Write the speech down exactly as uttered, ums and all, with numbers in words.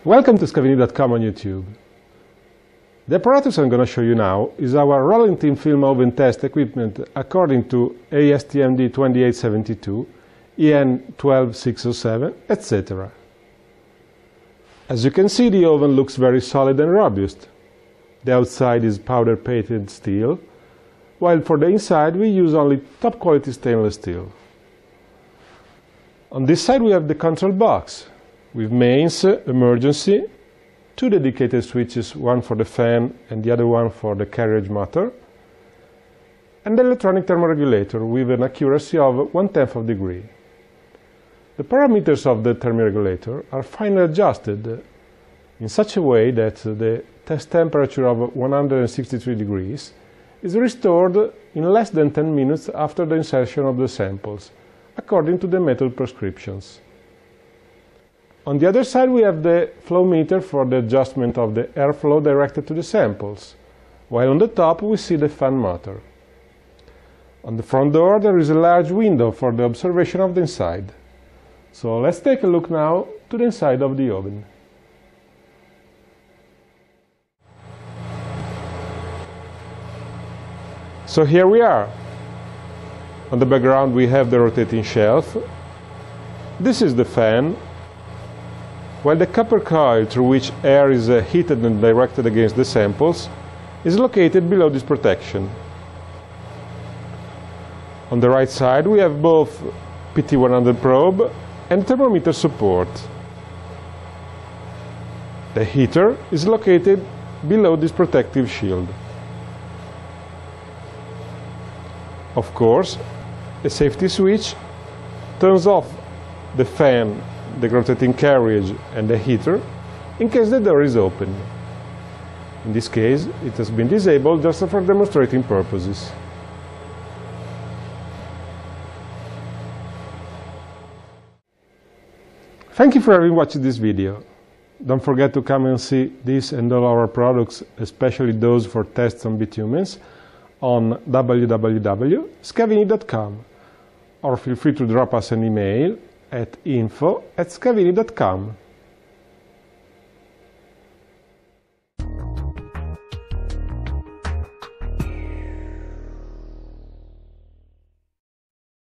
Welcome to Scavini dot com on YouTube. The apparatus I'm going to show you now is our rolling thin film oven test equipment according to A S T M D twenty-eight seventy-two, E N twelve six oh seven, et cetera. As you can see, the oven looks very solid and robust. The outside is powder painted steel, while for the inside we use only top quality stainless steel. On this side we have the control box, with mains, emergency, two dedicated switches, one for the fan and the other one for the carriage motor, and the electronic thermoregulator with an accuracy of one tenth of a degree. The parameters of the thermoregulator are finely adjusted in such a way that the test temperature of one hundred sixty-three degrees is restored in less than ten minutes after the insertion of the samples, according to the method prescriptions. On the other side we have the flow meter for the adjustment of the airflow directed to the samples, while on the top we see the fan motor. On the front door there is a large window for the observation of the inside. So let's take a look now to the inside of the oven. So here we are. On the background we have the rotating shelf. This is the fan, while the copper coil through which air is uh, heated and directed against the samples is located below this protection. On the right side we have both P T one hundred probe and thermometer support. The heater is located below this protective shield. Of course, a safety switch turns off the fan, the rotating carriage and the heater in case the door is open. In this case, it has been disabled just for demonstrating purposes. Thank you for having watched this video. Don't forget to come and see this and all our products, especially those for tests on bitumens, on w w w dot scavini dot com, or feel free to drop us an email at info at scavini dot com.